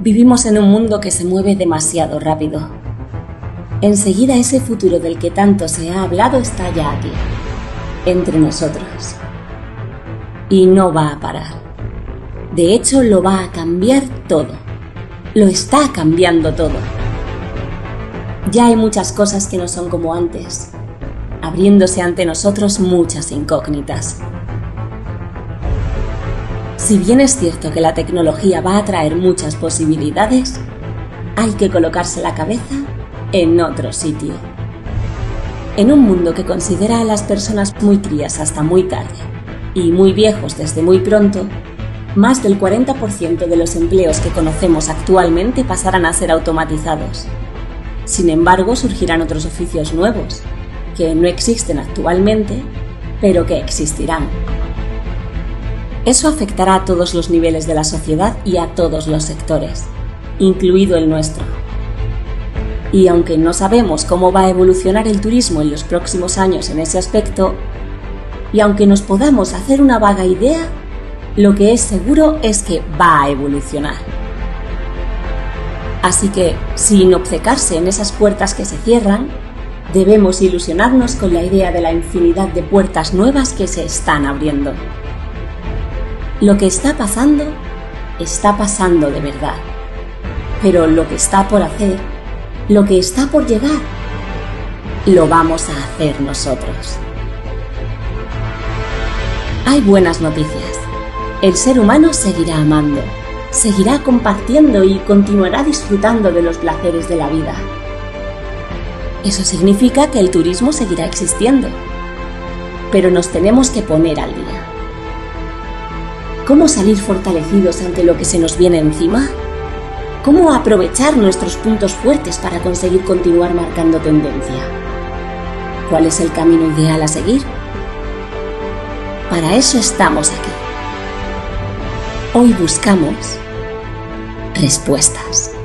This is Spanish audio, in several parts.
Vivimos en un mundo que se mueve demasiado rápido. Enseguida ese futuro del que tanto se ha hablado está ya aquí, entre nosotros. Y no va a parar. De hecho, lo va a cambiar todo. Lo está cambiando todo. Ya hay muchas cosas que no son como antes, abriéndose ante nosotros muchas incógnitas. Si bien es cierto que la tecnología va a traer muchas posibilidades, hay que colocarse la cabeza en otro sitio. En un mundo que considera a las personas muy crías hasta muy tarde y muy viejos desde muy pronto, más del 40% de los empleos que conocemos actualmente pasarán a ser automatizados. Sin embargo, surgirán otros oficios nuevos, que no existen actualmente, pero que existirán. Eso afectará a todos los niveles de la sociedad y a todos los sectores, incluido el nuestro. Y aunque no sabemos cómo va a evolucionar el turismo en los próximos años en ese aspecto, y aunque nos podamos hacer una vaga idea, lo que es seguro es que va a evolucionar. Así que, sin obcecarse en esas puertas que se cierran, debemos ilusionarnos con la idea de la infinidad de puertas nuevas que se están abriendo. Lo que está pasando de verdad. Pero lo que está por hacer, lo que está por llegar, lo vamos a hacer nosotros. Hay buenas noticias. El ser humano seguirá amando, seguirá compartiendo y continuará disfrutando de los placeres de la vida. Eso significa que el turismo seguirá existiendo. Pero nos tenemos que poner al día. ¿Cómo salir fortalecidos ante lo que se nos viene encima? ¿Cómo aprovechar nuestros puntos fuertes para conseguir continuar marcando tendencia? ¿Cuál es el camino ideal a seguir? Para eso estamos aquí. Hoy buscamos respuestas.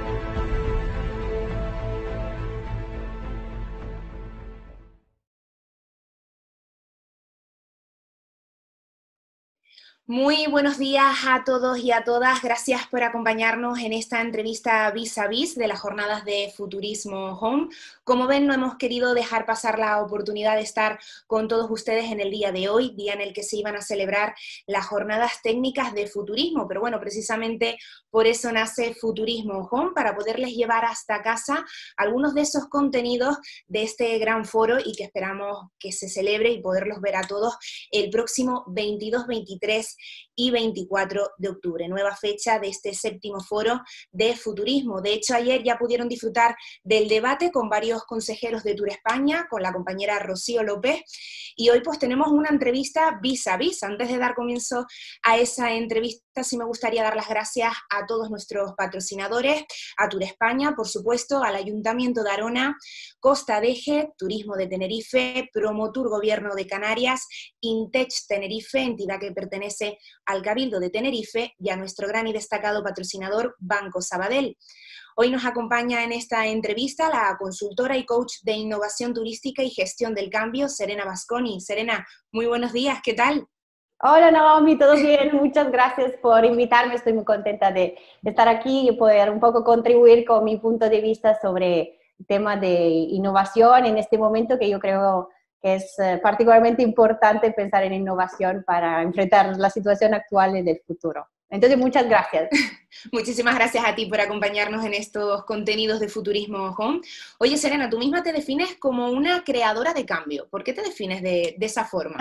Muy buenos días a todos y a todas. Gracias por acompañarnos en esta entrevista vis a vis de las jornadas de Futurismo Home. Como ven, no hemos querido dejar pasar la oportunidad de estar con todos ustedes en el día de hoy, día en el que se iban a celebrar las jornadas técnicas de futurismo. Pero bueno, precisamente por eso nace Futurismo Home, para poderles llevar hasta casa algunos de esos contenidos de este gran foro y que esperamos que se celebre y poderlos ver a todos el próximo 22, 23 y 24 de octubre, nueva fecha de este 7º foro de futurismo. De hecho, ayer ya pudieron disfrutar del debate con varios consejeros de Tour España, con la compañera Rocío López, y hoy pues tenemos una entrevista vis a vis. Antes de dar comienzo a esa entrevista, sí me gustaría dar las gracias a todos nuestros patrocinadores, a Tour España, por supuesto, al Ayuntamiento de Arona, Costa Deje, Turismo de Tenerife, Promotur Gobierno de Canarias, Intech Tenerife, entidad que pertenece al Cabildo de Tenerife, y a nuestro gran y destacado patrocinador Banco Sabadell. Hoy nos acompaña en esta entrevista la consultora y coach de innovación turística y gestión del cambio, Serena Basconi. Serena, muy buenos días, ¿qué tal? Hola Naomi, ¿todo bien? Muchas gracias por invitarme, estoy muy contenta de estar aquí y poder un poco contribuir con mi punto de vista sobre el tema de innovación en este momento, que yo creo que es particularmente importante pensar en innovación para enfrentar la situación actual y del futuro. Entonces, muchas gracias. Muchísimas gracias a ti por acompañarnos en estos contenidos de Futurismo Home. Oye, Serena, tú misma te defines como una creadora de cambio. ¿Por qué te defines de esa forma?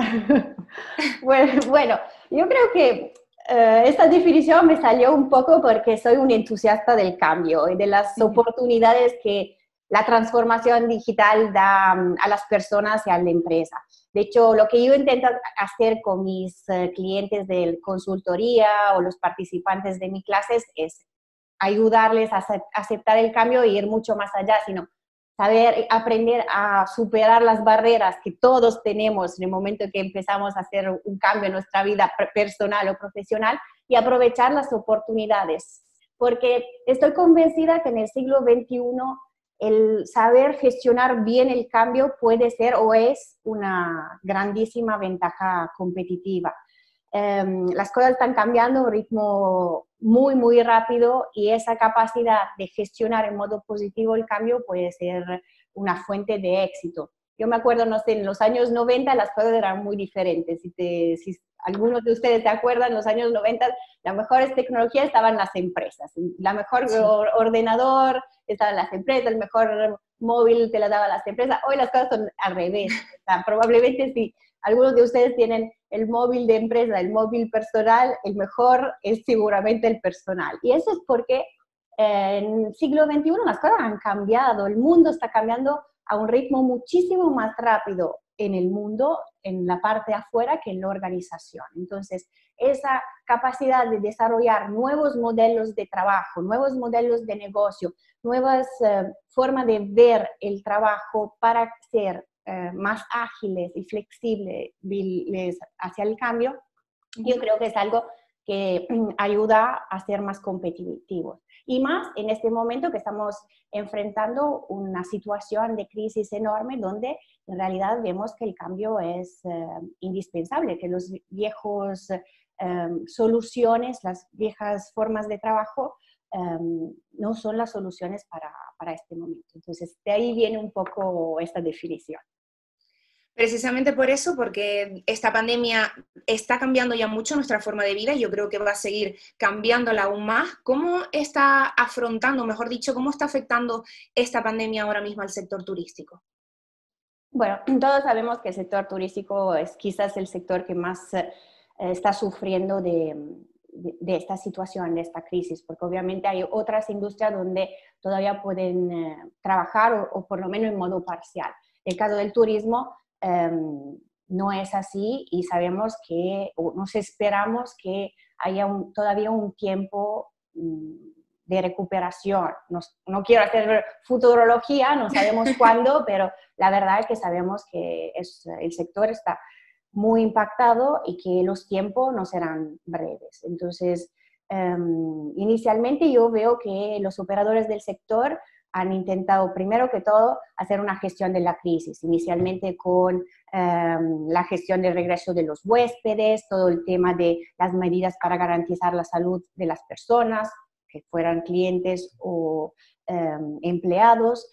Bueno, yo creo que esta definición me salió un poco porque soy un entusiasta del cambio y de las oportunidades que la transformación digital da a las personas y a la empresa. De hecho, lo que yo intento hacer con mis clientes de consultoría o los participantes de mis clases es ayudarles a aceptar el cambio e ir mucho más allá, sino saber, aprender a superar las barreras que todos tenemos en el momento que empezamos a hacer un cambio en nuestra vida personal o profesional y aprovechar las oportunidades. Porque estoy convencida que en el siglo XXI el saber gestionar bien el cambio puede ser o es una grandísima ventaja competitiva. Las cosas están cambiando a un ritmo muy, muy rápido, y esa capacidad de gestionar en modo positivo el cambio puede ser una fuente de éxito. Yo me acuerdo, no sé, en los años 90 las cosas eran muy diferentes. Si algunos de ustedes se acuerdan, en los años 90 las mejores tecnologías estaban en las empresas. La mejor ordenador estaba en las empresas, el mejor móvil te la daban las empresas. Hoy las cosas son al revés. O sea, probablemente si algunos de ustedes tienen el móvil de empresa, el móvil personal, el mejor es seguramente el personal. Y eso es porque en el siglo XXI las cosas han cambiado, el mundo está cambiando a un ritmo muchísimo más rápido en el mundo, en la parte de afuera, que en la organización. Entonces, esa capacidad de desarrollar nuevos modelos de trabajo, nuevos modelos de negocio, nuevas formas de ver el trabajo para ser más ágiles y flexibles hacia el cambio, yo creo que es algo que ayuda a ser más competitivos. Y más en este momento que estamos enfrentando una situación de crisis enorme donde en realidad vemos que el cambio es indispensable, que los viejos soluciones, las viejas formas de trabajo no son las soluciones para este momento. Entonces, de ahí viene un poco esta definición. Precisamente por eso, porque esta pandemia está cambiando ya mucho nuestra forma de vida y yo creo que va a seguir cambiándola aún más. ¿Cómo está afrontando, mejor dicho, cómo está afectando esta pandemia ahora mismo al sector turístico? Bueno, todos sabemos que el sector turístico es quizás el sector que más está sufriendo de esta situación, de esta crisis, porque obviamente hay otras industrias donde todavía pueden trabajar o por lo menos en modo parcial. El caso del turismo no es así y sabemos que, o nos esperamos que haya todavía un tiempo de recuperación. No quiero hacer futurología, no sabemos cuándo, pero la verdad es que sabemos que el sector está muy impactado y que los tiempos no serán breves. Entonces, inicialmente yo veo que los operadores del sector han intentado, primero que todo, hacer una gestión de la crisis, inicialmente con la gestión del regreso de los huéspedes, todo el tema de las medidas para garantizar la salud de las personas, que fueran clientes o empleados.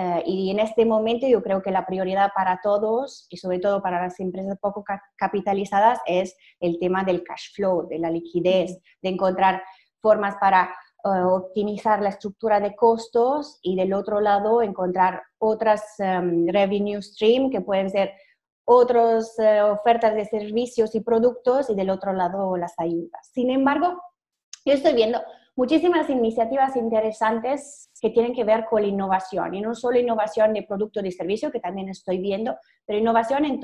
Y en este momento yo creo que la prioridad para todos, y sobre todo para las empresas poco capitalizadas, es el tema del cash flow, de la liquidez, de encontrar formas para optimizar la estructura de costos y del otro lado encontrar otras revenue stream que pueden ser otras ofertas de servicios y productos y del otro lado las ayudas. Sin embargo, yo estoy viendo muchísimas iniciativas interesantes que tienen que ver con la innovación, y no solo innovación de producto y servicio, que también estoy viendo, pero innovación en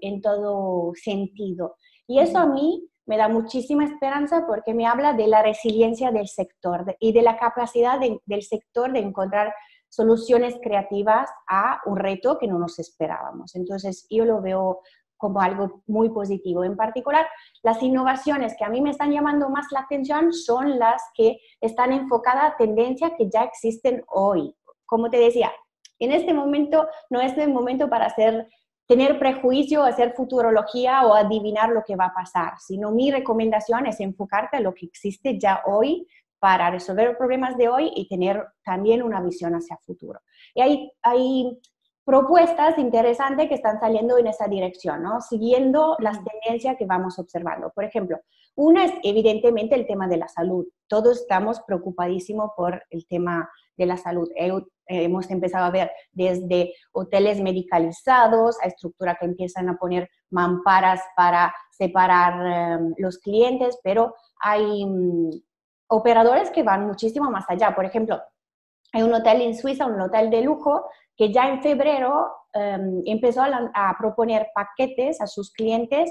todo sentido. Y eso a mí me da muchísima esperanza porque me habla de la resiliencia del sector y de la capacidad del sector de encontrar soluciones creativas a un reto que no nos esperábamos. Entonces, yo lo veo como algo muy positivo. En particular, las innovaciones que a mí me están llamando más la atención son las que están enfocadas a tendencias que ya existen hoy. Como te decía, en este momento no es el momento para tener prejuicio, hacer futurología o adivinar lo que va a pasar, sino mi recomendación es enfocarte a lo que existe ya hoy para resolver los problemas de hoy y tener también una visión hacia el futuro. Y hay propuestas interesantes que están saliendo en esa dirección, ¿no? Siguiendo las tendencias que vamos observando. Por ejemplo, una es evidentemente el tema de la salud. Todos estamos preocupadísimos por el tema de la salud. Hemos empezado a ver desde hoteles medicalizados a estructuras que empiezan a poner mamparas para separar los clientes, pero hay operadores que van muchísimo más allá. Por ejemplo, hay un hotel en Suiza, un hotel de lujo, que ya en febrero empezó a proponer paquetes a sus clientes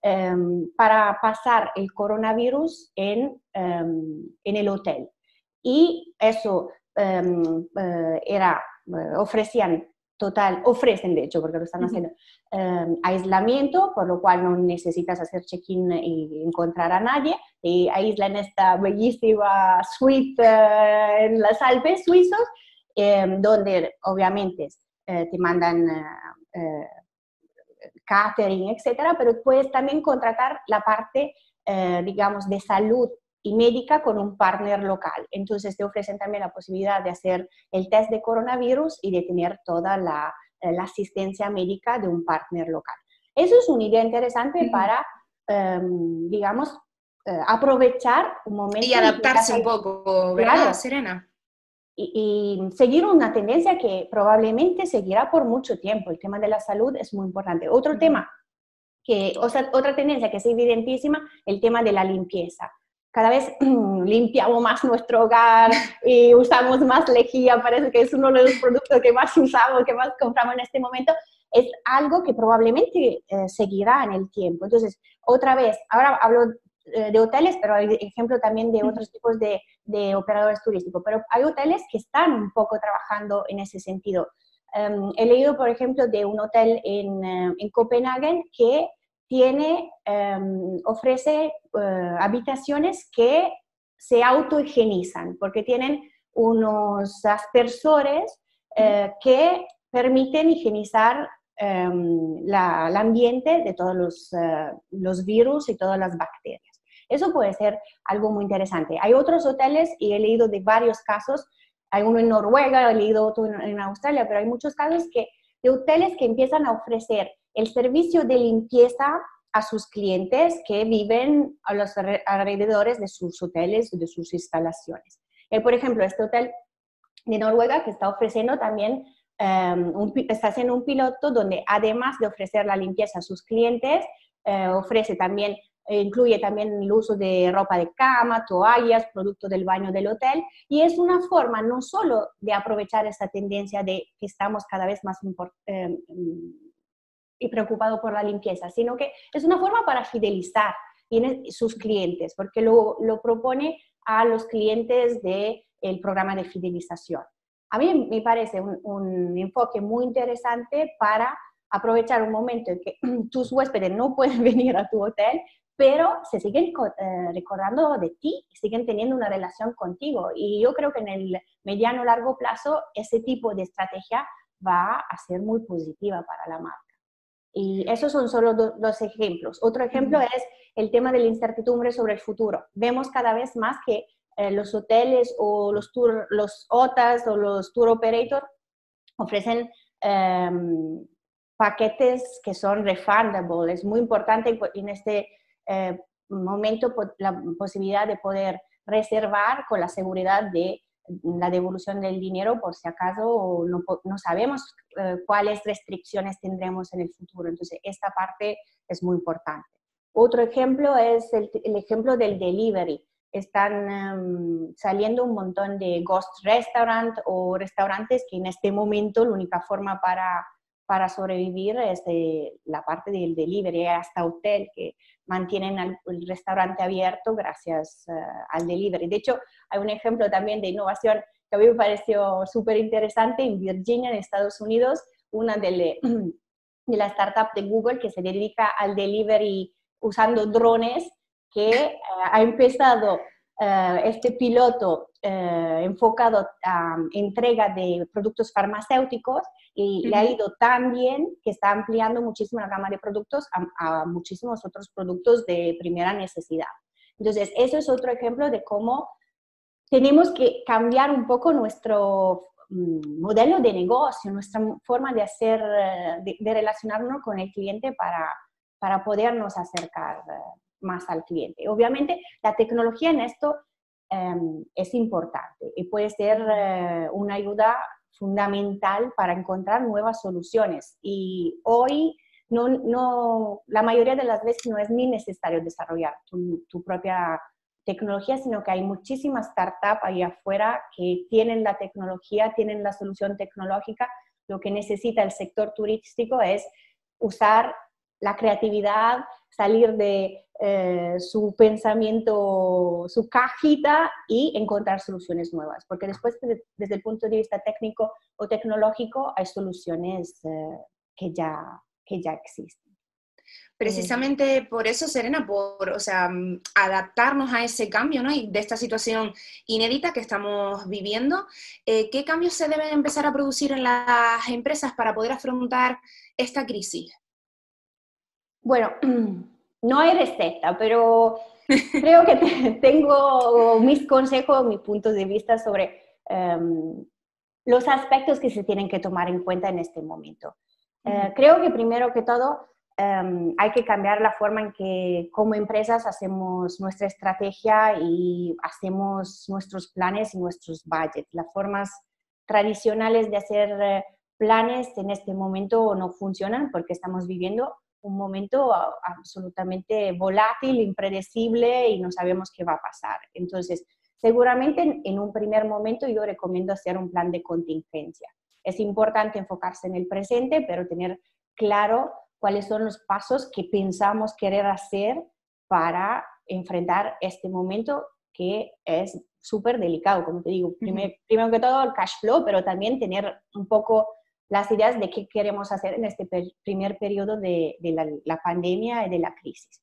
para pasar el coronavirus en el hotel. Y eso ofrecen de hecho, porque lo están haciendo, aislamiento, por lo cual no necesitas hacer check-in y encontrar a nadie, y aíslan esta bellísima suite en los Alpes suizos, donde obviamente te mandan catering, etcétera, pero puedes también contratar la parte, digamos, de salud y médica con un partner local. Entonces te ofrecen también la posibilidad de hacer el test de coronavirus y de tener toda la asistencia médica de un partner local. Eso es una idea interesante para, digamos, aprovechar un momento. Y adaptarse un poco, ¿verdad, claro, Serena? Y seguir una tendencia que probablemente seguirá por mucho tiempo. El tema de la salud es muy importante. Otro tema, otra tendencia que es evidentísima, el tema de la limpieza. Cada vez limpiamos más nuestro hogar y usamos más lejía, parece que es uno de los productos que más usamos, que más compramos en este momento. Es algo que probablemente seguirá en el tiempo. Entonces, otra vez, ahora hablo de hoteles, pero hay ejemplo también de otros tipos de operadores turísticos, pero hay hoteles que están un poco trabajando en ese sentido. He leído, por ejemplo, de un hotel en Copenhague que ofrece habitaciones que se autohigienizan, porque tienen unos aspersores que permiten higienizar el ambiente de todos los virus y todas las bacterias. Eso puede ser algo muy interesante. Hay otros hoteles, y he leído de varios casos, hay uno en Noruega, he leído otro en Australia, pero hay muchos casos de hoteles que empiezan a ofrecer el servicio de limpieza a sus clientes que viven a los alrededores de sus hoteles, de sus instalaciones. Por ejemplo, este hotel de Noruega que está ofreciendo también, está haciendo un piloto donde además de ofrecer la limpieza a sus clientes, incluye también el uso de ropa de cama, toallas, productos del baño del hotel, y es una forma no solo de aprovechar esa tendencia de que estamos cada vez más y preocupados por la limpieza, sino que es una forma para fidelizar sus clientes, porque lo propone a los clientes del programa de fidelización. A mí me parece un enfoque muy interesante para aprovechar un momento en que tus huéspedes no pueden venir a tu hotel, pero se siguen recordando de ti, siguen teniendo una relación contigo. Y yo creo que en el mediano o largo plazo ese tipo de estrategia va a ser muy positiva para la marca. Y esos son solo dos ejemplos. Otro ejemplo es el tema de la incertidumbre sobre el futuro. Vemos cada vez más que los hoteles o los OTAs o los tour operators ofrecen paquetes que son refundable. Es muy importante en este momento la posibilidad de poder reservar con la seguridad de la devolución del dinero por si acaso no sabemos cuáles restricciones tendremos en el futuro. Entonces, esta parte es muy importante. Otro ejemplo es el ejemplo del delivery. Están saliendo un montón de ghost restaurant o restaurantes que en este momento la única forma para sobrevivir es la parte del delivery, hasta hotel que mantienen el restaurante abierto gracias al delivery. De hecho, hay un ejemplo también de innovación que a mí me pareció súper interesante en Virginia, en Estados Unidos, una de las startups de Google que se dedica al delivery usando drones, que ha empezado este piloto enfocado a entrega de productos farmacéuticos y le ha ido tan bien que está ampliando muchísimo la gama de productos a muchísimos otros productos de primera necesidad. Entonces, eso es otro ejemplo de cómo tenemos que cambiar un poco nuestro modelo de negocio, nuestra forma de hacer, de relacionarnos con el cliente para podernos acercar más al cliente. Obviamente, la tecnología en esto es importante y puede ser una ayuda fundamental para encontrar nuevas soluciones. Y hoy, la mayoría de las veces no es ni necesario desarrollar tu propia tecnología, sino que hay muchísimas startups ahí afuera que tienen la tecnología, tienen la solución tecnológica. Lo que necesita el sector turístico es usar la creatividad, salir de su pensamiento, su cajita y encontrar soluciones nuevas. Porque después, desde el punto de vista técnico o tecnológico, hay soluciones que ya existen. Precisamente por eso, Serena, adaptarnos a ese cambio, ¿no? Y de esta situación inédita que estamos viviendo, ¿qué cambios se deben empezar a producir en las empresas para poder afrontar esta crisis? Bueno, no hay receta, pero creo que tengo mis consejos, mis puntos de vista sobre los aspectos que se tienen que tomar en cuenta en este momento. Creo que primero que todo hay que cambiar la forma en que como empresas hacemos nuestra estrategia y hacemos nuestros planes y nuestros budgets. Las formas tradicionales de hacer planes en este momento no funcionan porque estamos viviendo un momento absolutamente volátil, impredecible y no sabemos qué va a pasar. Entonces, seguramente en un primer momento yo recomiendo hacer un plan de contingencia. Es importante enfocarse en el presente, pero tener claro cuáles son los pasos que pensamos querer hacer para enfrentar este momento que es súper delicado, como te digo. Primero que todo el cash flow, pero también tener un poco las ideas de qué queremos hacer en este primer periodo de la pandemia y de la crisis.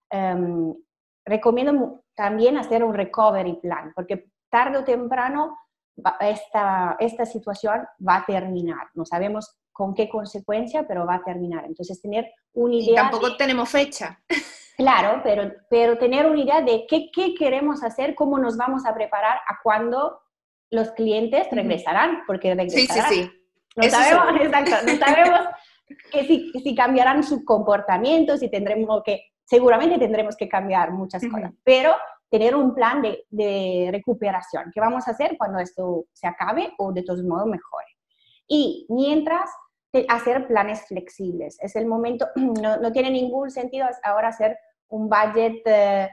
Recomiendo también hacer un recovery plan, porque tarde o temprano esta situación va a terminar. No sabemos con qué consecuencia, pero va a terminar. Entonces, tener una idea... Y tampoco tenemos fecha. Claro, pero tener una idea de qué queremos hacer, cómo nos vamos a preparar a cuando los clientes regresarán, porque regresarán. Sí. No sabemos, exacto, no sabemos que si cambiarán sus comportamientos, seguramente tendremos que cambiar muchas cosas, pero tener un plan de recuperación. ¿Qué vamos a hacer cuando esto se acabe o de todos modos mejore? Y mientras, hacer planes flexibles. Es el momento, no tiene ningún sentido ahora hacer un budget,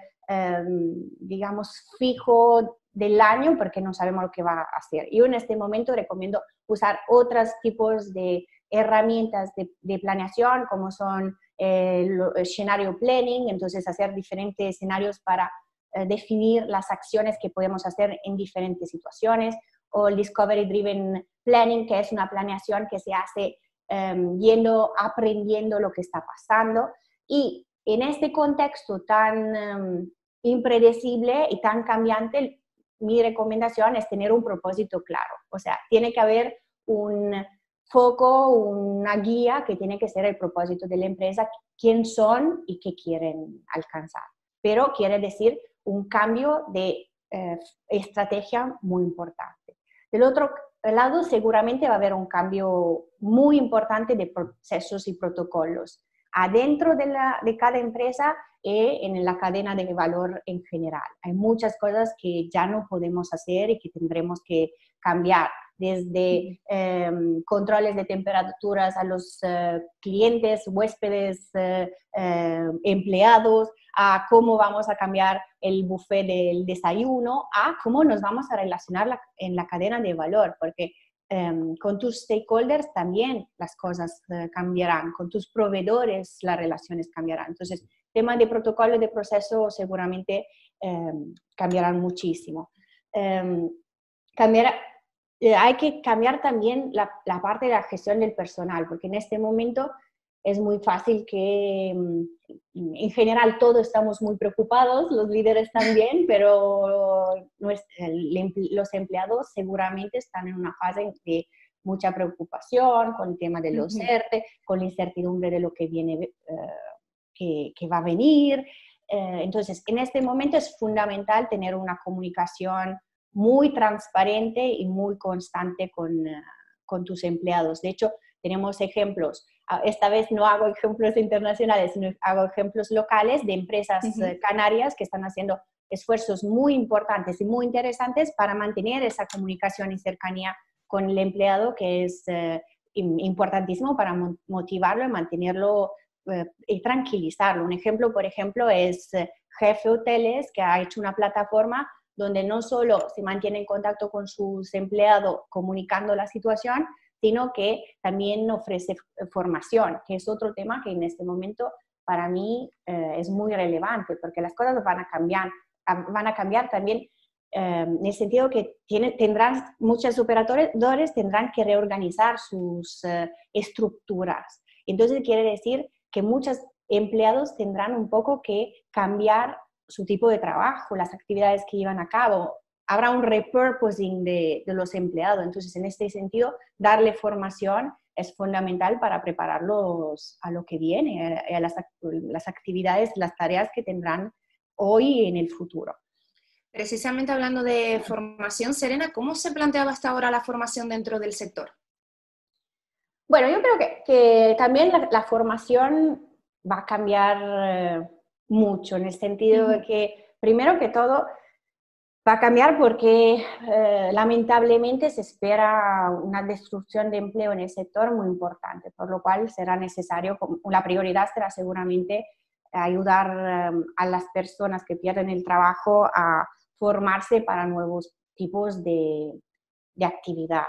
digamos, fijo del año porque no sabemos lo que va a hacer. Yo en este momento recomiendo usar otros tipos de herramientas de planeación, como son el escenario planning, entonces hacer diferentes escenarios para definir las acciones que podemos hacer en diferentes situaciones, o el Discovery Driven Planning, que es una planeación que se hace aprendiendo lo que está pasando. Y en este contexto tan impredecible y tan cambiante, mi recomendación es tener un propósito claro. O sea, tiene que haber un foco, una guía que tiene que ser el propósito de la empresa, quién son y qué quieren alcanzar. Pero quiere decir un cambio de estrategia muy importante. Del otro lado, seguramente va a haber un cambio muy importante de procesos y protocolos adentro de cada empresa y en la cadena de valor en general. Hay muchas cosas que ya no podemos hacer y que tendremos que cambiar, desde controles de temperaturas a los clientes, huéspedes, empleados, a cómo vamos a cambiar el buffet del desayuno, a cómo nos vamos a relacionar en la cadena de valor, porque con tus stakeholders también las cosas cambiarán, con tus proveedores las relaciones cambiarán. Entonces, temas de protocolo y de proceso seguramente cambiarán muchísimo. Hay que cambiar también la parte de la gestión del personal, porque en este momento es muy fácil que en general todos estamos muy preocupados, los líderes también, pero los empleados seguramente están en una fase de mucha preocupación con el tema de los ERTE, con la incertidumbre de lo que viene, que va a venir. Entonces, en este momento es fundamental tener una comunicación muy transparente y muy constante con tus empleados. De hecho, tenemos ejemplos. Esta vez no hago ejemplos internacionales, sino hago ejemplos locales de empresas canarias que están haciendo esfuerzos muy importantes y muy interesantes para mantener esa comunicación y cercanía con el empleado, que es importantísimo para motivarlo y mantenerlo y tranquilizarlo. Un ejemplo, por ejemplo, es Jefe Hoteles, que ha hecho una plataforma donde no solo se mantiene en contacto con sus empleados comunicando la situación, sino que también ofrece formación, que es otro tema que en este momento para mí es muy relevante, porque las cosas van a cambiar también en el sentido que muchos operadores tendrán que reorganizar sus estructuras. Entonces quiere decir que muchos empleados tendrán un poco que cambiar su tipo de trabajo, las actividades que llevan a cabo. Habrá un repurposing de los empleados. Entonces, en este sentido, darle formación es fundamental para prepararlos a lo que viene, a las actividades, las tareas que tendrán hoy y en el futuro. Precisamente hablando de formación, Serena, ¿cómo se planteaba hasta ahora la formación dentro del sector? Bueno, yo creo que también la formación va a cambiar mucho, en el sentido de que, primero que todo, va a cambiar porque lamentablemente se espera una destrucción de empleo en el sector muy importante, por lo cual será necesario, la prioridad será seguramente ayudar a las personas que pierden el trabajo a formarse para nuevos tipos de actividad.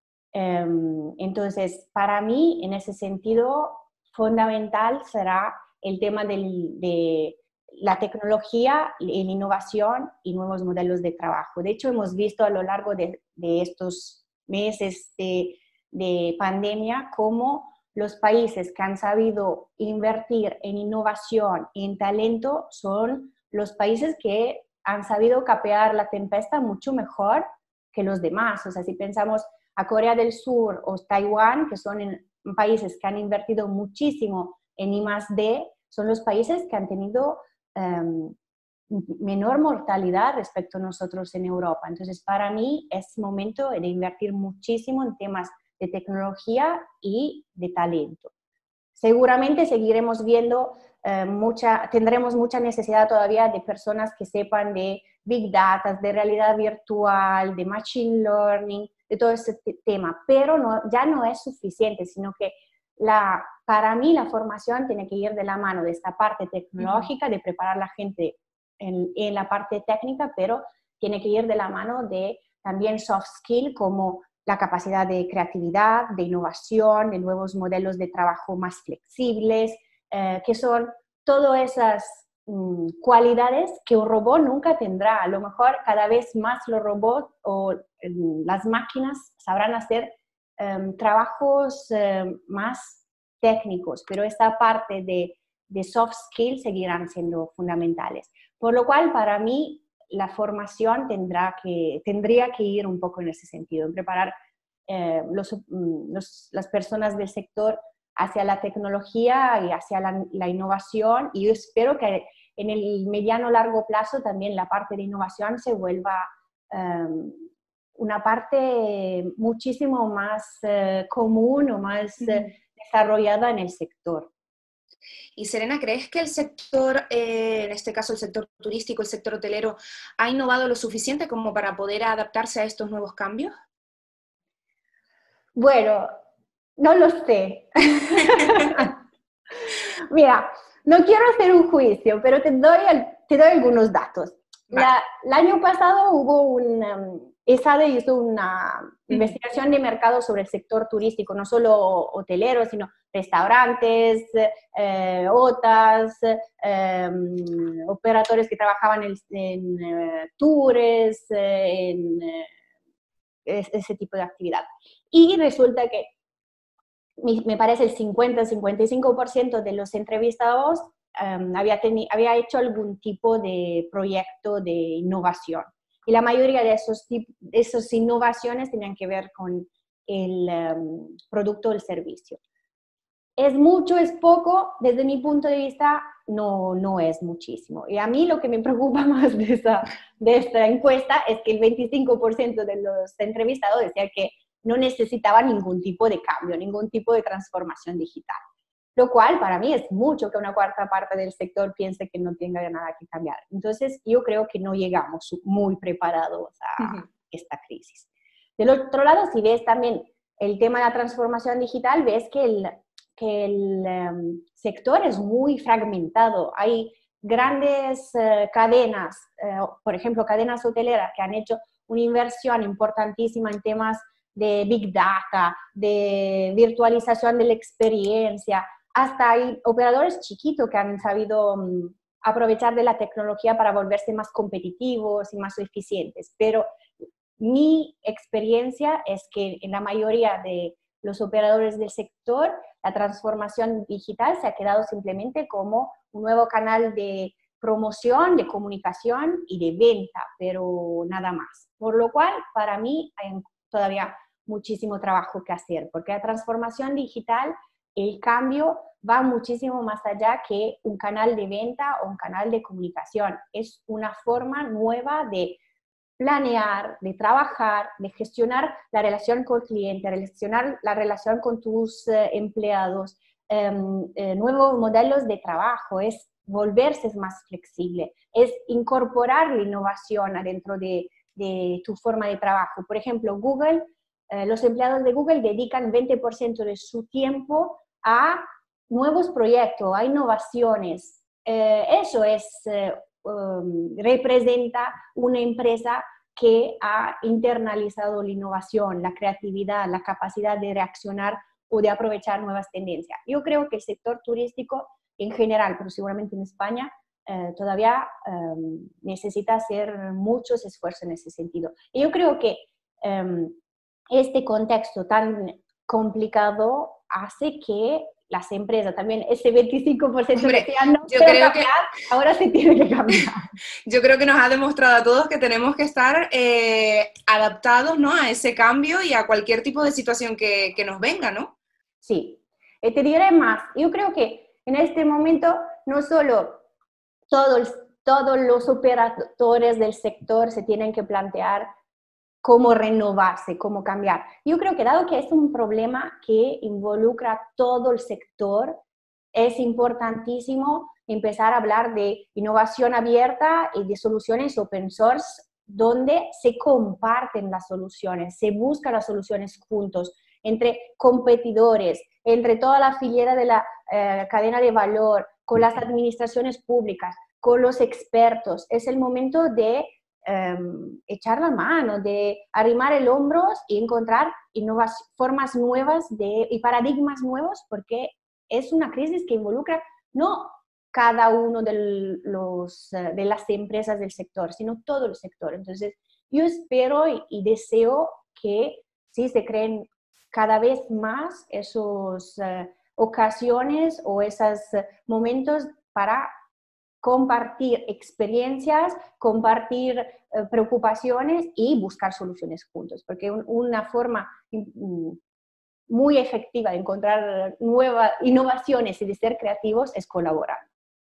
Entonces, para mí, en ese sentido, fundamental será el tema de la tecnología, la innovación y nuevos modelos de trabajo. De hecho, hemos visto a lo largo de estos meses de pandemia cómo los países que han sabido invertir en innovación y en talento son los países que han sabido capear la tempestad mucho mejor que los demás. O sea, si pensamos a Corea del Sur o Taiwán, que son países que han invertido muchísimo en I+D, son los países que han tenido menor mortalidad respecto a nosotros en Europa. Entonces, para mí es momento de invertir muchísimo en temas de tecnología y de talento. Seguramente seguiremos viendo tendremos mucha necesidad todavía de personas que sepan de Big Data, de realidad virtual, de Machine Learning, de todo ese tema, pero ya no es suficiente, sino que para mí la formación tiene que ir de la mano de esta parte tecnológica, de preparar a la gente en la parte técnica, pero tiene que ir de la mano de también soft skill como la capacidad de creatividad, de innovación, de nuevos modelos de trabajo más flexibles, que son todas esas cualidades que un robot nunca tendrá. A lo mejor cada vez más los robots o las máquinas sabrán hacer trabajos más técnicos, pero esta parte de soft skills seguirán siendo fundamentales. Por lo cual, para mí, la formación tendría que ir un poco en ese sentido, en preparar las personas del sector hacia la tecnología y hacia la innovación, y yo espero que en el mediano largo plazo también la parte de innovación se vuelva una parte muchísimo más común o más desarrollada en el sector. Y Serena, ¿crees que el sector, en este caso el sector turístico, el sector hotelero, ha innovado lo suficiente como para poder adaptarse a estos nuevos cambios? Bueno, no lo sé. Mira, no quiero hacer un juicio, pero te doy algunos datos. Vale. El año pasado hubo ESADE hizo una investigación de mercado sobre el sector turístico, no solo hotelero, sino restaurantes, OTAs, operadores que trabajaban en tours, en ese tipo de actividad. Y resulta que me parece el 50-55% de los entrevistados había hecho algún tipo de proyecto de innovación. Y la mayoría de esas innovaciones tenían que ver con el producto o el servicio. ¿Es mucho, es poco? Desde mi punto de vista, no es muchísimo. Y a mí lo que me preocupa más de esta encuesta es que el 25% de los entrevistados decía que no necesitaba ningún tipo de cambio, ningún tipo de transformación digital. Lo cual para mí es mucho que una cuarta parte del sector piense que no tenga nada que cambiar. Entonces yo creo que no llegamos muy preparados a esta crisis. Del otro lado, si ves también el tema de la transformación digital, ves que el sector es muy fragmentado. Hay grandes cadenas, por ejemplo, cadenas hoteleras que han hecho una inversión importantísima en temas de Big Data, de virtualización de la experiencia. Hasta hay operadores chiquitos que han sabido aprovechar de la tecnología para volverse más competitivos y más eficientes. Pero mi experiencia es que en la mayoría de los operadores del sector, la transformación digital se ha quedado simplemente como un nuevo canal de promoción, de comunicación y de venta, pero nada más. Por lo cual, para mí, hay todavía muchísimo trabajo que hacer, porque la transformación digital, el cambio va muchísimo más allá que un canal de venta o un canal de comunicación. Es una forma nueva de planear, de trabajar, de gestionar la relación con el cliente, de gestionar la relación con tus empleados, nuevos modelos de trabajo, es volverse más flexible, es incorporar la innovación adentro de tu forma de trabajo. Por ejemplo, Google, los empleados de Google dedican 20% de su tiempo a nuevos proyectos, a innovaciones. Eso representa una empresa que ha internalizado la innovación, la creatividad, la capacidad de reaccionar o de aprovechar nuevas tendencias. Yo creo que el sector turístico en general, pero seguramente en España, todavía necesita hacer muchos esfuerzos en ese sentido. Y yo creo que este contexto tan complicado hace que las empresas también, ese 25% Hombre, decían no yo quiero creo cambiar, ahora se tiene que cambiar. Yo creo que nos ha demostrado a todos que tenemos que estar adaptados, ¿no?, a ese cambio y a cualquier tipo de situación que nos venga, ¿no? Sí, te diré más. Yo creo que en este momento no solo todos los operadores del sector se tienen que plantear cómo renovarse, cómo cambiar. Yo creo que dado que es un problema que involucra a todo el sector, es importantísimo empezar a hablar de innovación abierta y de soluciones open source, donde se comparten las soluciones, se buscan las soluciones juntos, entre competidores, entre toda la filiera de la cadena de valor, con las administraciones públicas, con los expertos. Es el momento de echar la mano, de arrimar el hombro y encontrar formas nuevas y paradigmas nuevos, porque es una crisis que involucra no cada uno de las empresas del sector, sino todo el sector. Entonces, yo espero y deseo que sí se creen cada vez más esas ocasiones o esos momentos para compartir experiencias, compartir preocupaciones y buscar soluciones juntos, porque una forma muy efectiva de encontrar nuevas innovaciones y de ser creativos es colaborar.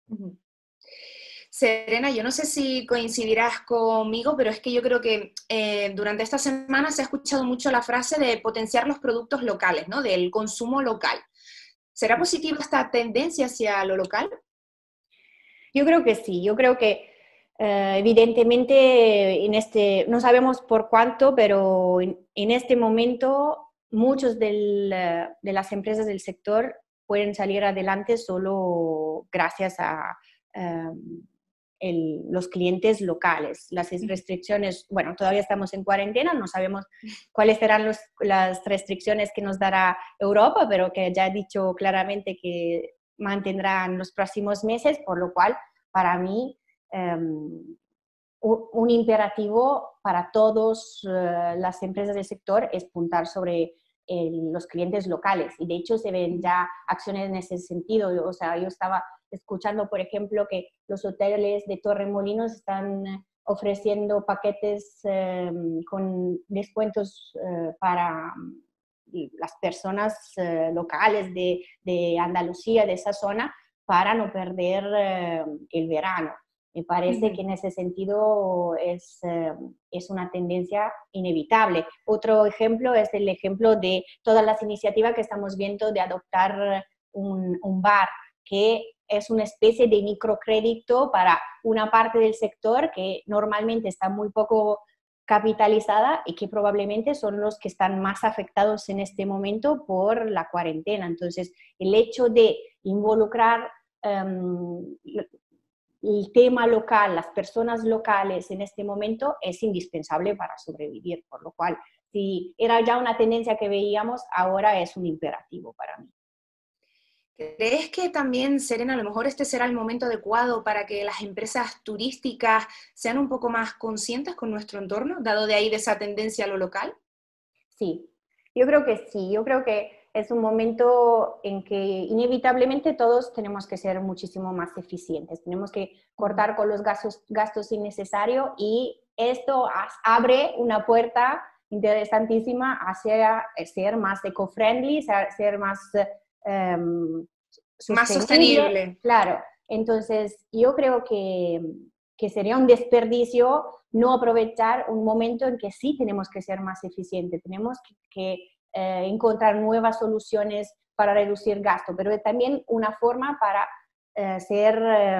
Serena, yo no sé si coincidirás conmigo, pero es que yo creo que durante esta semana se ha escuchado mucho la frase de potenciar los productos locales, ¿no?, del consumo local. ¿Será positiva esta tendencia hacia lo local? Yo creo que sí, yo creo que evidentemente no sabemos por cuánto, pero en este momento muchos de las empresas del sector pueden salir adelante solo gracias a los clientes locales. Las restricciones, bueno, todavía estamos en cuarentena, no sabemos cuáles serán las restricciones que nos dará Europa, pero que ya ha dicho claramente que mantendrán los próximos meses, por lo cual para mí un imperativo para todas las empresas del sector es puntar sobre los clientes locales, y de hecho se ven ya acciones en ese sentido. O sea, yo estaba escuchando, por ejemplo, que los hoteles de Torremolinos están ofreciendo paquetes con descuentos para las personas locales de Andalucía, de esa zona, para no perder el verano. Me parece que en ese sentido es una tendencia inevitable. Otro ejemplo es el ejemplo de todas las iniciativas que estamos viendo de adoptar un bar, que es una especie de microcrédito para una parte del sector que normalmente está muy poco capitalizada y que probablemente son los que están más afectados en este momento por la cuarentena. Entonces, el hecho de involucrar el tema local, las personas locales en este momento es indispensable para sobrevivir, por lo cual, si era ya una tendencia que veíamos, ahora es un imperativo para mí. ¿Crees que también, Serena, a lo mejor este será el momento adecuado para que las empresas turísticas sean un poco más conscientes con nuestro entorno, dado de ahí de esa tendencia a lo local? Sí, yo creo que sí, yo creo que es un momento en que inevitablemente todos tenemos que ser muchísimo más eficientes, tenemos que cortar con los gastos innecesarios, y esto abre una puerta interesantísima hacia ser más eco-friendly, ser más más sostenible. Claro, entonces yo creo que sería un desperdicio no aprovechar un momento en que sí tenemos que ser más eficientes, tenemos que encontrar nuevas soluciones para reducir gasto, pero también una forma para ser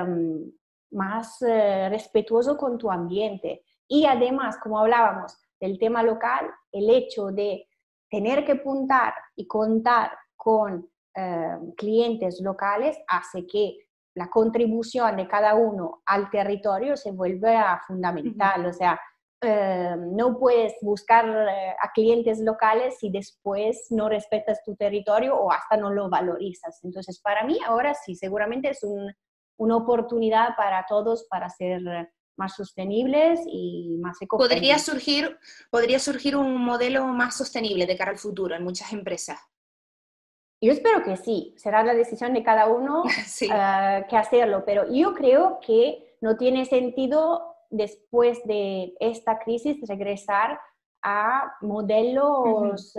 más respetuoso con tu ambiente. Y además, como hablábamos del tema local, el hecho de tener que apuntar y contar con clientes locales hace que la contribución de cada uno al territorio se vuelva fundamental. O sea, no puedes buscar a clientes locales si después no respetas tu territorio o hasta no lo valorizas. Entonces, para mí ahora sí, seguramente es una oportunidad para todos para ser más sostenibles y más eco-friendly. Podría surgir un modelo más sostenible de cara al futuro en muchas empresas. Yo espero que sí, será la decisión de cada uno sí. Que hacerlo, pero yo creo que no tiene sentido después de esta crisis regresar a modelos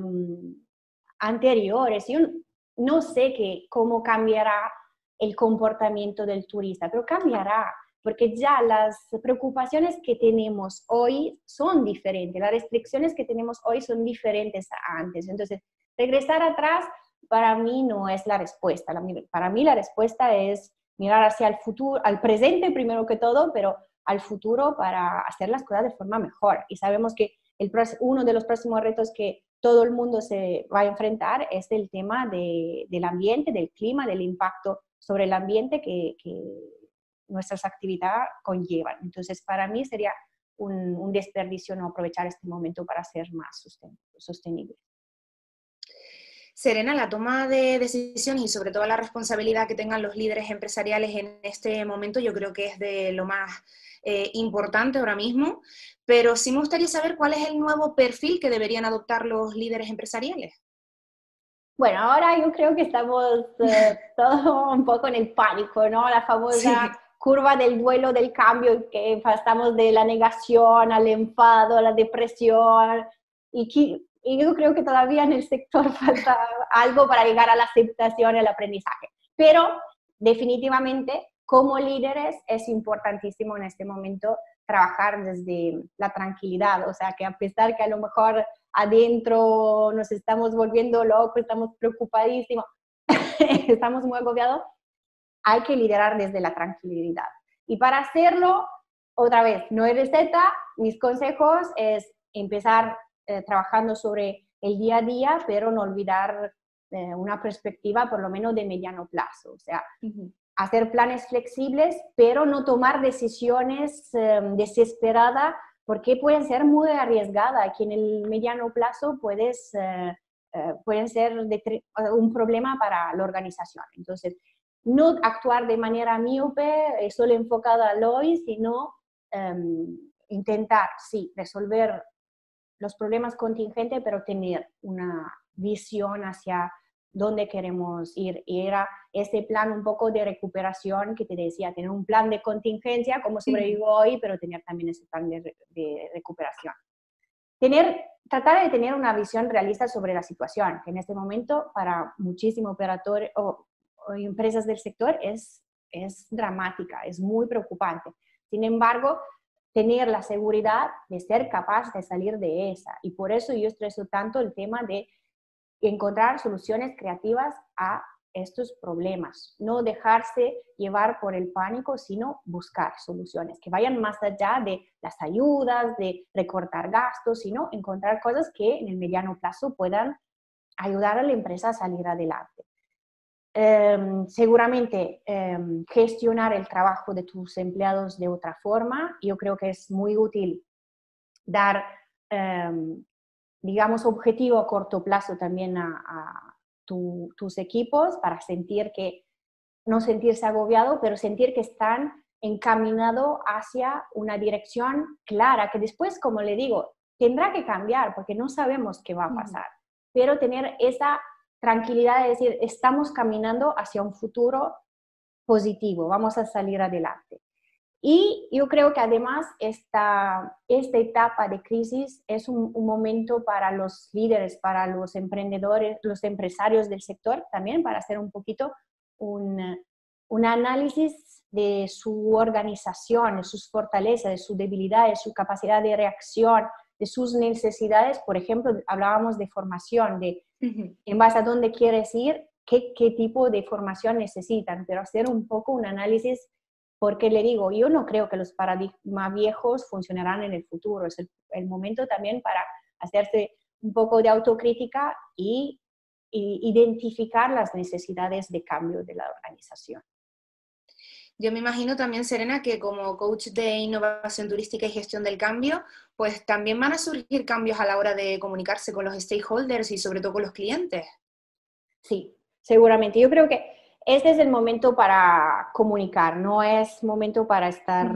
anteriores. Yo no sé cómo cambiará el comportamiento del turista, pero cambiará, porque ya las preocupaciones que tenemos hoy son diferentes, las restricciones que tenemos hoy son diferentes a antes. Entonces, regresar atrás para mí no es la respuesta. Para mí la respuesta es mirar hacia el futuro, al presente primero que todo, pero al futuro para hacer las cosas de forma mejor. Y sabemos que uno de los próximos retos que todo el mundo se va a enfrentar es el tema del ambiente, del clima, del impacto sobre el ambiente que nuestras actividades conllevan. Entonces, para mí sería un desperdicio no aprovechar este momento para ser más sostenible. Serena, la toma de decisiones y sobre todo la responsabilidad que tengan los líderes empresariales en este momento yo creo que es de lo más importante ahora mismo, pero sí me gustaría saber cuál es el nuevo perfil que deberían adoptar los líderes empresariales. Bueno, ahora yo creo que estamos todos un poco en el pánico, ¿no? La famosa curva del duelo del cambio, que pasamos de la negación al enfado, a la depresión, y yo creo que todavía en el sector falta algo para llegar a la aceptación y al aprendizaje. Pero definitivamente, como líderes, es importantísimo en este momento trabajar desde la tranquilidad. O sea, que a pesar que a lo mejor adentro nos estamos volviendo locos, estamos preocupadísimos, estamos muy agobiados, hay que liderar desde la tranquilidad. Y para hacerlo, otra vez, no hay receta. Mis consejos es empezar trabajando sobre el día a día, pero no olvidar una perspectiva por lo menos de mediano plazo. O sea, hacer planes flexibles, pero no tomar decisiones desesperadas, porque pueden ser muy arriesgadas, que en el mediano plazo pueden ser un problema para la organización. Entonces, no actuar de manera miope, solo enfocada al hoy, sino intentar, sí, resolver los problemas contingentes, pero tener una visión hacia dónde queremos ir. Y era ese plan un poco de recuperación que te decía, tener un plan de contingencia, como sobrevivo hoy, pero tener también ese plan de recuperación. Tratar de tener una visión realista sobre la situación, que en este momento para muchísimos operadores o empresas del sector es dramática, es muy preocupante. Sin embargo, tener la seguridad de ser capaz de salir de esa. Y por eso yo estreso tanto el tema de encontrar soluciones creativas a estos problemas. No dejarse llevar por el pánico, sino buscar soluciones que vayan más allá de las ayudas, de recortar gastos, sino encontrar cosas que en el mediano plazo puedan ayudar a la empresa a salir adelante. Seguramente gestionar el trabajo de tus empleados de otra forma. Yo creo que es muy útil dar, digamos, objetivo a corto plazo también a tus equipos para no sentirse agobiado, pero sentir que están encaminados hacia una dirección clara, que después, como le digo, tendrá que cambiar porque no sabemos qué va a pasar, pero tener esa tranquilidad de decir, estamos caminando hacia un futuro positivo, vamos a salir adelante. Y yo creo que además esta etapa de crisis es un momento para los líderes, para los emprendedores, los empresarios del sector también, para hacer un poquito un análisis de su organización, de sus fortalezas, de sus debilidades, su capacidad de reacción, de sus necesidades. Por ejemplo, hablábamos de formación, de en base a dónde quieres ir, qué tipo de formación necesitan, pero hacer un poco un análisis, porque le digo, yo no creo que los paradigmas viejos funcionarán en el futuro. Es el momento también para hacerse un poco de autocrítica y identificar las necesidades de cambio de la organización. Yo me imagino también, Serena, que como coach de innovación turística y gestión del cambio, pues también van a surgir cambios a la hora de comunicarse con los stakeholders y sobre todo con los clientes. Sí, seguramente. Yo creo que este es el momento para comunicar, no es momento para estar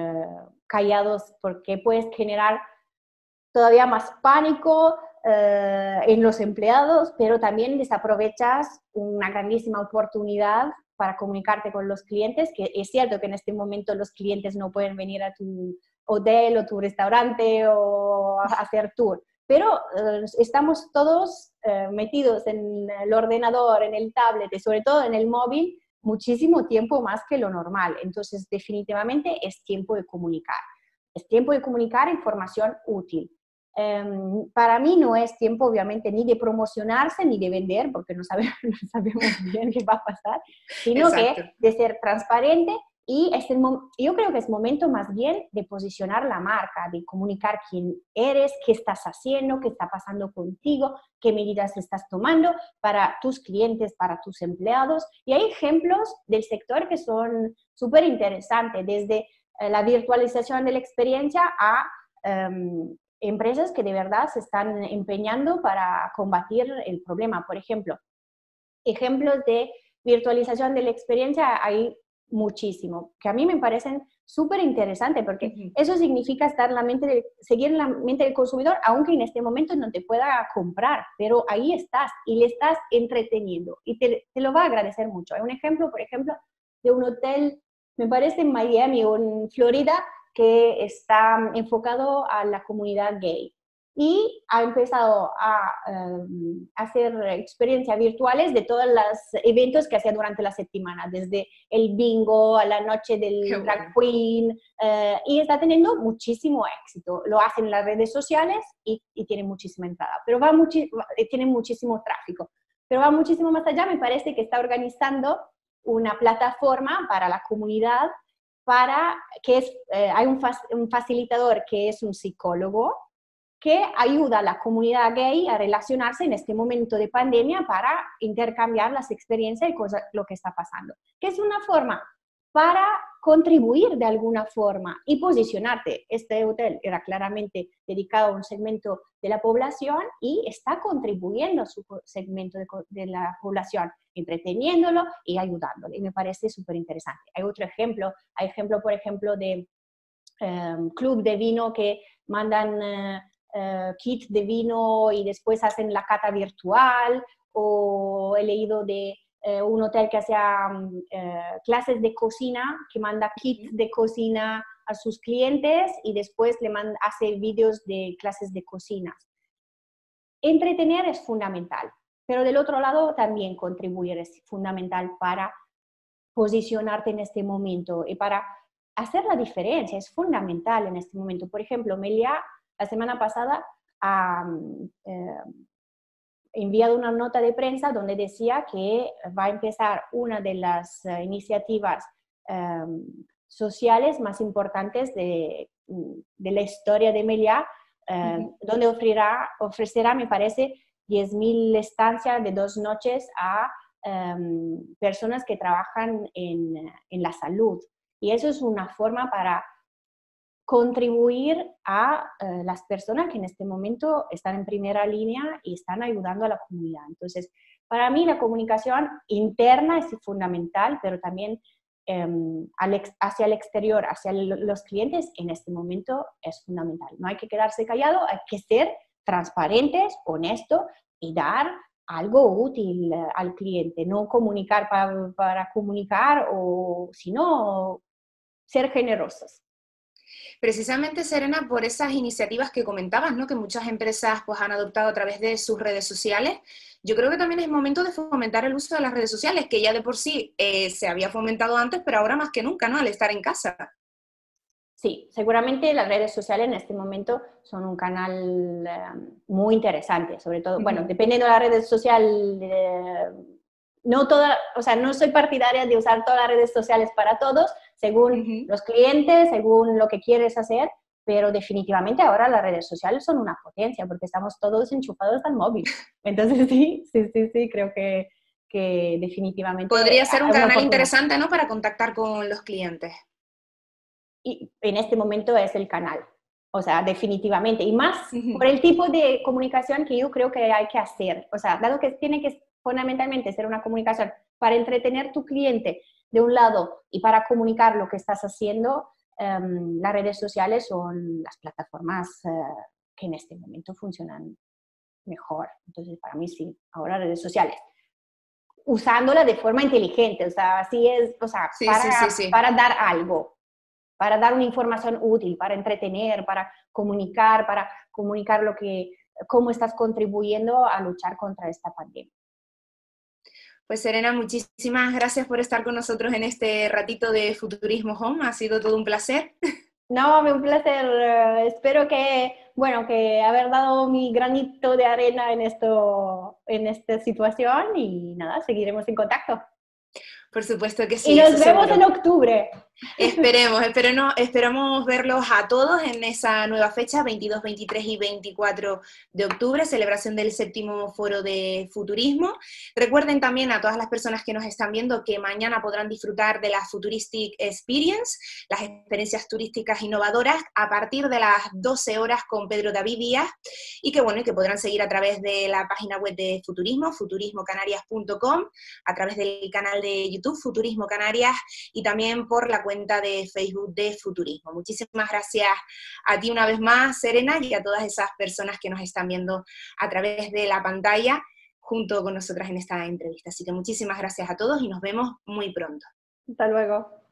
callados, porque puedes generar todavía más pánico en los empleados, pero también desaprovechas una grandísima oportunidad para comunicarte con los clientes, que es cierto que en este momento los clientes no pueden venir a tu hotel o tu restaurante o a hacer tour, pero estamos todos metidos en el ordenador, en el tablet y sobre todo en el móvil muchísimo tiempo más que lo normal. Entonces, definitivamente es tiempo de comunicar. Es tiempo de comunicar información útil. Para mí no es tiempo, obviamente, ni de promocionarse ni de vender, porque no sabemos bien qué va a pasar, sino que de ser transparente. Y yo creo que es momento más bien de posicionar la marca, de comunicar quién eres, qué estás haciendo, qué está pasando contigo, qué medidas estás tomando para tus clientes, para tus empleados. Y hay ejemplos del sector que son súper interesantes, desde la virtualización de la experiencia a empresas que de verdad se están empeñando para combatir el problema. Por ejemplo, ejemplos de virtualización de la experiencia hay muchísimo, que a mí me parecen súper interesantes, porque eso significa seguir en la mente del consumidor, aunque en este momento no te pueda comprar, pero ahí estás y le estás entreteniendo y te lo va a agradecer mucho. Hay un ejemplo, por ejemplo, de un hotel, me parece en Miami o en Florida, que está enfocado a la comunidad gay y ha empezado a hacer experiencias virtuales de todos los eventos que hacía durante la semana, desde el bingo a la noche del drag queen, y está teniendo muchísimo éxito. Lo hacen en las redes sociales y tiene muchísima entrada, pero tiene muchísimo tráfico. Pero va muchísimo más allá, me parece que está organizando una plataforma para la comunidad, hay un facilitador que es un psicólogo que ayuda a la comunidad gay a relacionarse en este momento de pandemia para intercambiar las experiencias y lo que está pasando. Que es una forma para contribuir de alguna forma y posicionarte. Este hotel era claramente dedicado a un segmento de la población y está contribuyendo a su segmento de la población, entreteniéndolo y ayudándole. Y me parece súper interesante. Hay otro ejemplo, por ejemplo, de club de vino que mandan kit de vino y después hacen la cata virtual, o he leído de un hotel que hacía clases de cocina, que manda kits de cocina a sus clientes y después hace vídeos de clases de cocina. Entretener es fundamental, pero del otro lado también contribuir es fundamental para posicionarte en este momento y para hacer la diferencia, es fundamental en este momento. Por ejemplo, Meliá la semana pasada ha enviado una nota de prensa donde decía que va a empezar una de las iniciativas sociales más importantes de la historia de Meliá, donde ofrecerá, me parece, 10.000 estancias de 2 noches a personas que trabajan en la salud. Y eso es una forma para contribuir a las personas que en este momento están en primera línea y están ayudando a la comunidad. Entonces, para mí la comunicación interna es fundamental, pero también hacia el exterior, hacia los clientes, en este momento es fundamental. No hay que quedarse callado, hay que ser transparentes, honestos y dar algo útil al cliente, no comunicar para comunicar, o si no, ser generosos. Precisamente, Serena, por esas iniciativas que comentabas, ¿no? Que muchas empresas pues, han adoptado a través de sus redes sociales, yo creo que también es momento de fomentar el uso de las redes sociales, que ya de por sí se había fomentado antes, pero ahora más que nunca, ¿no? Al estar en casa. Sí, seguramente las redes sociales en este momento son un canal muy interesante, sobre todo, bueno, dependiendo de la red social, no toda, o sea, no soy partidaria de usar todas las redes sociales para todos, según los clientes, según lo que quieres hacer, pero definitivamente ahora las redes sociales son una potencia, porque estamos todos enchufados al móvil. Entonces sí, creo que definitivamente... Podría ser un canal interesante, ¿no? Para contactar con los clientes. Y en este momento es el canal, o sea, definitivamente, y más por el tipo de comunicación que yo creo que hay que hacer, o sea, dado que tiene que fundamentalmente ser una comunicación para entretener a tu cliente de un lado y para comunicar lo que estás haciendo, las redes sociales son las plataformas que en este momento funcionan mejor. Entonces, para mí sí, ahora redes sociales. Usándola de forma inteligente, o sea, así es, o sea, para dar algo, para dar una información útil, para entretener, para comunicar cómo estás contribuyendo a luchar contra esta pandemia. Pues Serena, muchísimas gracias por estar con nosotros en este ratito de Futurismo Home, ha sido todo un placer. No, un placer, espero que haber dado mi granito de arena en esta situación y nada, seguiremos en contacto. Por supuesto que sí. Y nos vemos en octubre. Esperamos verlos a todos en esa nueva fecha, 22, 23 y 24 de octubre, celebración del 7º Foro de Futurismo. Recuerden también a todas las personas que nos están viendo que mañana podrán disfrutar de la Futuristic Experience, las experiencias turísticas innovadoras, a partir de las 12 horas con Pedro David Díaz, y que podrán seguir a través de la página web de Futurismo, futurismocanarias.com, a través del canal de YouTube, Futurismo Canarias, y también por la cuenta de Facebook de Futurismo. Muchísimas gracias a ti una vez más, Serena, y a todas esas personas que nos están viendo a través de la pantalla junto con nosotras en esta entrevista. Así que muchísimas gracias a todos y nos vemos muy pronto. Hasta luego.